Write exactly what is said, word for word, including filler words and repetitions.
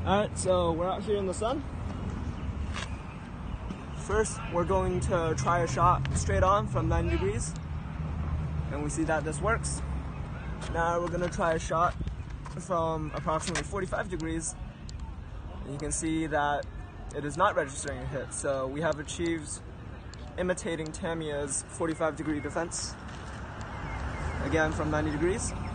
Alright, so we're out here in the sun. First, we're going to try a shot straight on from ninety degrees. And we see that this works. Now we're going to try a shot from approximately forty-five degrees. And you can see that it is not registering a hit. So we have achieved imitating Tamiya's forty-five degree defense. Again, from ninety degrees.